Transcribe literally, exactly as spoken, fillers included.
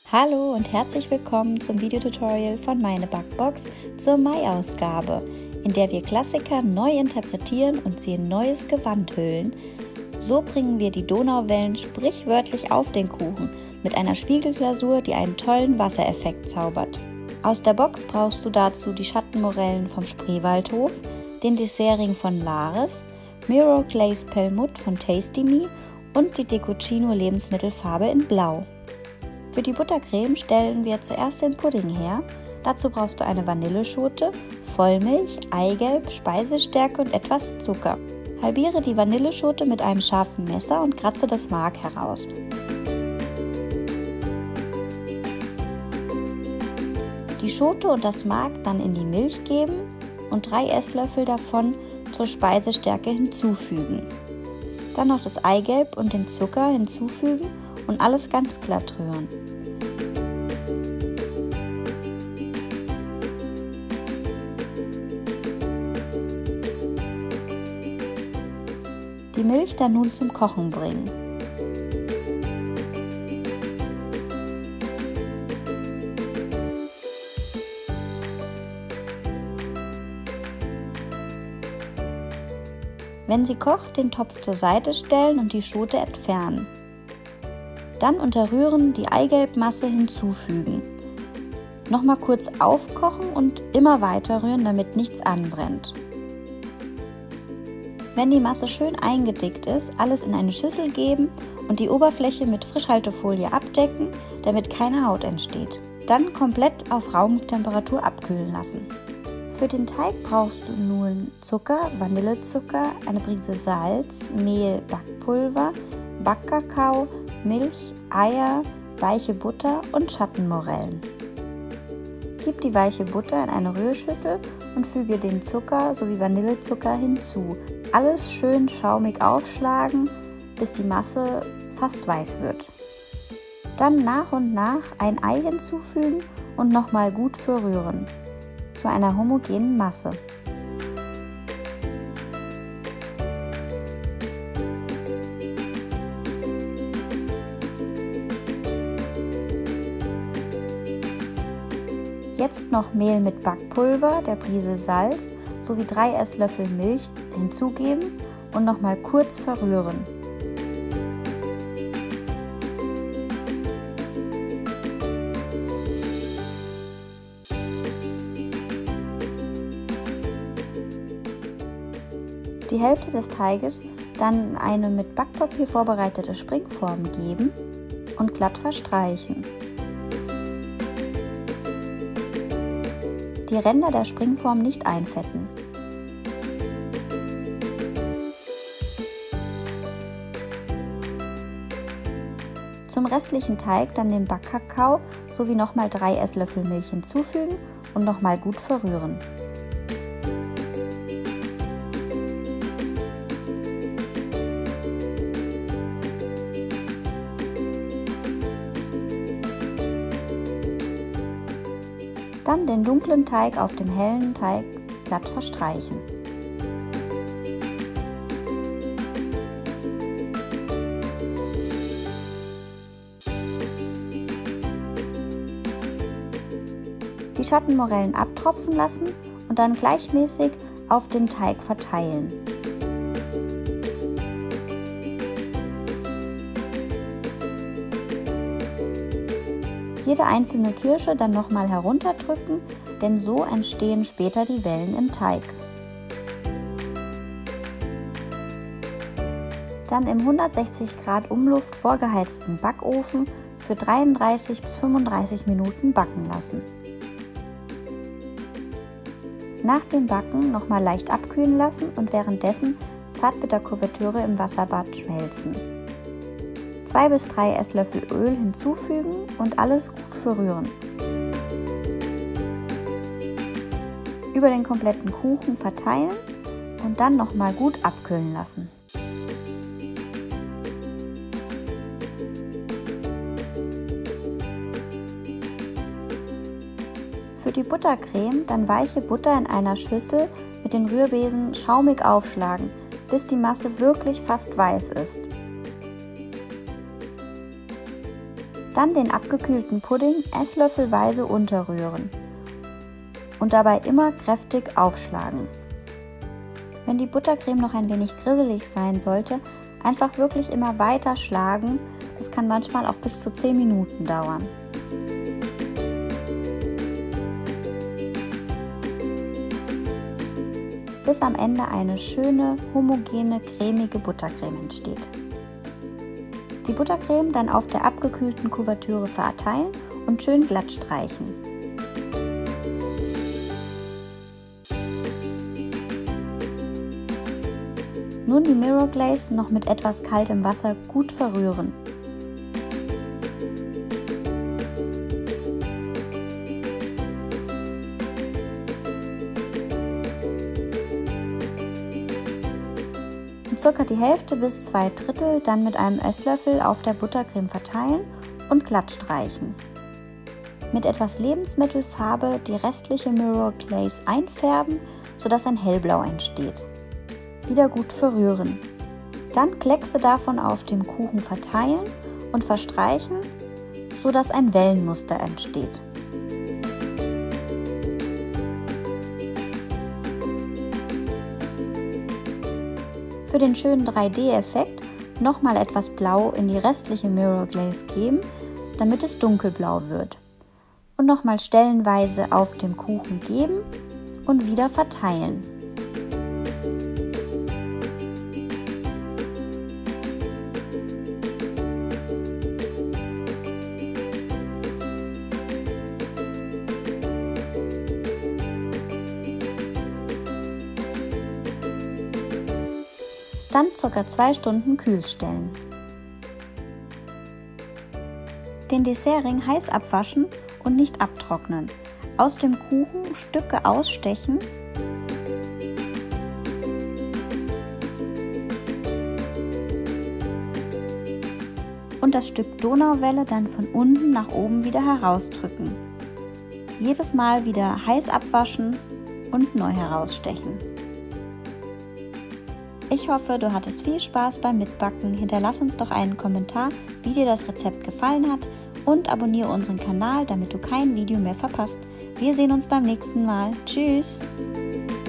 Hallo und herzlich willkommen zum Videotutorial von Meine Backbox zur Mai-Ausgabe, in der wir Klassiker neu interpretieren und sie in neues Gewand hüllen. So bringen wir die Donauwellen sprichwörtlich auf den Kuchen mit einer Spiegelglasur, die einen tollen Wassereffekt zaubert. Aus der Box brauchst du dazu die Schattenmorellen vom Spreewaldhof, den Dessertring von Lares, Mirror Glaze Pelmut von Tasty Me und die Decocino Lebensmittelfarbe in Blau. Für die Buttercreme stellen wir zuerst den Pudding her. Dazu brauchst du eine Vanilleschote, Vollmilch, Eigelb, Speisestärke und etwas Zucker. Halbiere die Vanilleschote mit einem scharfen Messer und kratze das Mark heraus. Die Schote und das Mark dann in die Milch geben und drei Esslöffel davon zur Speisestärke hinzufügen. Dann noch das Eigelb und den Zucker hinzufügen und alles ganz glatt rühren. Die Milch dann nun zum Kochen bringen. Wenn sie kocht, den Topf zur Seite stellen und die Schote entfernen. Dann unter Rühren die Eigelbmasse hinzufügen. Nochmal kurz aufkochen und immer weiter rühren, damit nichts anbrennt. Wenn die Masse schön eingedickt ist, alles in eine Schüssel geben und die Oberfläche mit Frischhaltefolie abdecken, damit keine Haut entsteht. Dann komplett auf Raumtemperatur abkühlen lassen. Für den Teig brauchst du nun Zucker, Vanillezucker, eine Prise Salz, Mehl, Backpulver, Backkakao, Milch, Eier, weiche Butter und Schattenmorellen. Gib die weiche Butter in eine Rührschüssel und füge den Zucker sowie Vanillezucker hinzu. Alles schön schaumig aufschlagen, bis die Masse fast weiß wird. Dann nach und nach ein Ei hinzufügen und nochmal gut verrühren, zu einer homogenen Masse. Jetzt noch Mehl mit Backpulver, der Prise Salz sowie drei Esslöffel Milch hinzugeben und nochmal kurz verrühren. Die Hälfte des Teiges dann in eine mit Backpapier vorbereitete Springform geben und glatt verstreichen. Die Ränder der Springform nicht einfetten. Zum restlichen Teig dann den Backkakao sowie nochmal drei Esslöffel Milch hinzufügen und nochmal gut verrühren. Dann den dunklen Teig auf dem hellen Teig glatt verstreichen. Die Schattenmorellen abtropfen lassen und dann gleichmäßig auf dem Teig verteilen. Jede einzelne Kirsche dann nochmal herunterdrücken, denn so entstehen später die Wellen im Teig. Dann im hundertsechzig Grad Umluft vorgeheizten Backofen für dreiunddreißig bis fünfunddreißig Minuten backen lassen. Nach dem Backen nochmal leicht abkühlen lassen und währenddessen Zartbitterkuvertüre im Wasserbad schmelzen. zwei bis drei Esslöffel Öl hinzufügen und alles gut verrühren. Über den kompletten Kuchen verteilen und dann nochmal gut abkühlen lassen. Für die Buttercreme dann weiche Butter in einer Schüssel mit den Rührbesen schaumig aufschlagen, bis die Masse wirklich fast weiß ist. Dann den abgekühlten Pudding esslöffelweise unterrühren und dabei immer kräftig aufschlagen. Wenn die Buttercreme noch ein wenig grisselig sein sollte, einfach wirklich immer weiter schlagen. Das kann manchmal auch bis zu zehn Minuten dauern. Bis am Ende eine schöne, homogene, cremige Buttercreme entsteht. Die Buttercreme dann auf der abgekühlten Kuvertüre verteilen und schön glatt streichen. Nun die Mirror Glaze noch mit etwas kaltem Wasser gut verrühren. Circa die Hälfte bis zwei Drittel dann mit einem Esslöffel auf der Buttercreme verteilen und glatt streichen. Mit etwas Lebensmittelfarbe die restliche Mirror Glaze einfärben, sodass ein Hellblau entsteht. Wieder gut verrühren. Dann Kleckse davon auf dem Kuchen verteilen und verstreichen, sodass ein Wellenmuster entsteht. Für den schönen drei D Effekt nochmal etwas Blau in die restliche Mirror Glaze geben, damit es dunkelblau wird. Und nochmal stellenweise auf dem Kuchen geben und wieder verteilen. Dann ca. zwei Stunden kühl stellen. Den Dessertring heiß abwaschen und nicht abtrocknen. Aus dem Kuchen Stücke ausstechen und das Stück Donauwelle dann von unten nach oben wieder herausdrücken. Jedes Mal wieder heiß abwaschen und neu herausstechen. Ich hoffe, du hattest viel Spaß beim Mitbacken. Hinterlass uns doch einen Kommentar, wie dir das Rezept gefallen hat und abonniere unseren Kanal, damit du kein Video mehr verpasst. Wir sehen uns beim nächsten Mal. Tschüss!